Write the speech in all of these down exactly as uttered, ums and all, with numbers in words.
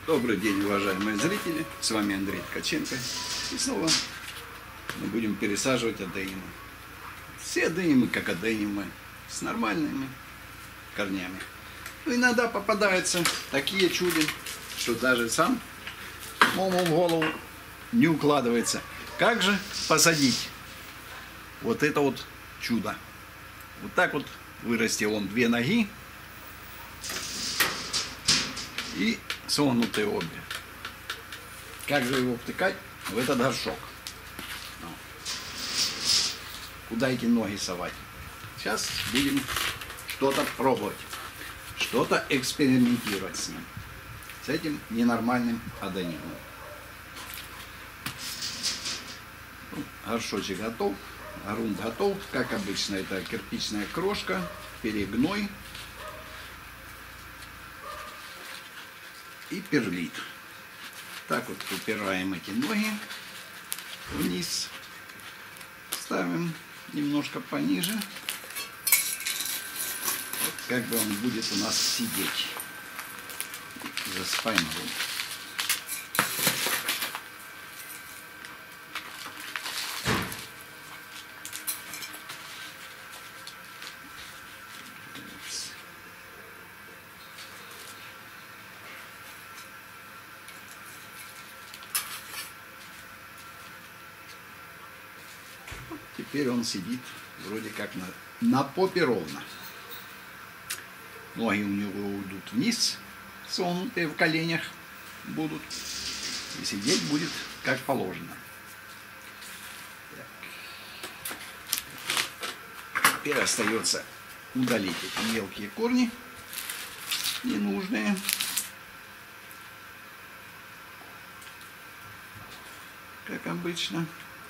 Добрый день, уважаемые зрители, с вами Андрей Ткаченко. И снова мы будем пересаживать адениумы. Все адениумы как адениумы, с нормальными корнями. Но иногда попадаются такие чуди, что даже сам мому в голову не укладывается. Как же посадить вот это вот чудо? Вот так вот вырастил он две ноги и согнутые обе. Как же его втыкать в этот горшок? Ну, куда эти ноги совать? Сейчас будем что-то пробовать, что-то экспериментировать с ним, с этим ненормальным адениумом. Ну, горшочек готов, грунт готов. Как обычно, это кирпичная крошка, перегной и перлит. Так вот упираем эти ноги вниз, ставим немножко пониже. Вот как бы он будет у нас сидеть за спиной. Теперь он сидит вроде как на, на попе ровно. Ноги у него уйдут вниз, согнутые в коленях будут. И сидеть будет как положено. Так. Теперь остается удалить эти мелкие корни ненужные. Как обычно.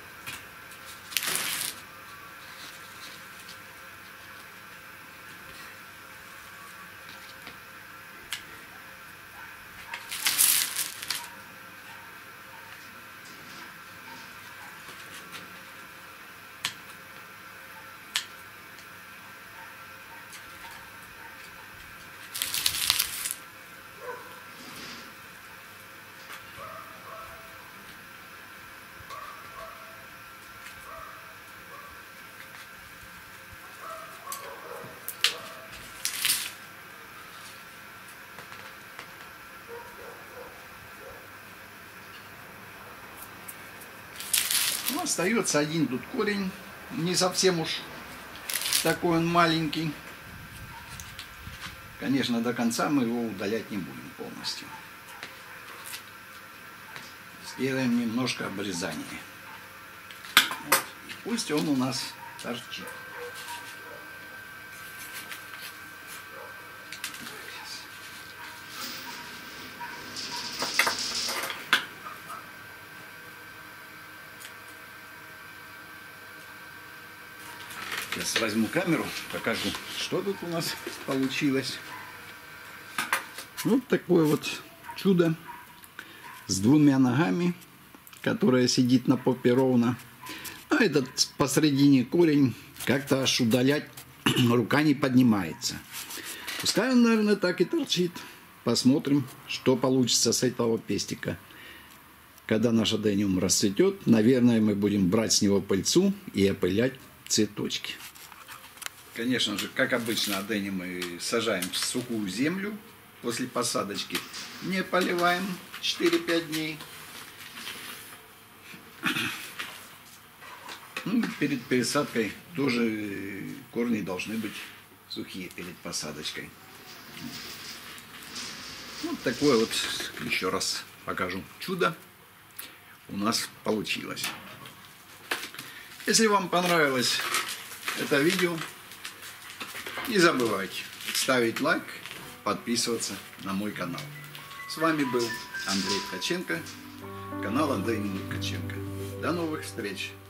Ну, остается один тут корень, не совсем уж такой он маленький. Конечно, до конца мы его удалять не будем полностью. Сделаем немножко обрезания. Вот. Пусть он у нас торчит. Сейчас возьму камеру, покажу, что тут у нас получилось. Вот такое вот чудо с двумя ногами, которое сидит на попе ровно. А этот посредине корень как-то аж удалять рука не поднимается. Пускай он, наверное, так и торчит. Посмотрим, что получится с этого пестика. Когда наш адениум расцветет, наверное, мы будем брать с него пыльцу и опылять цветочки. Конечно же, как обычно, адениум мы сажаем в сухую землю после посадочки. Не поливаем четыре-пять дней. Ну, перед пересадкой тоже корни должны быть сухие перед посадочкой. Вот такое вот, еще раз покажу, чудо у нас получилось. Если вам понравилось это видео, не забывайте ставить лайк, подписываться на мой канал. С вами был Андрей Ткаченко, канал Андрей Ткаченко. До новых встреч!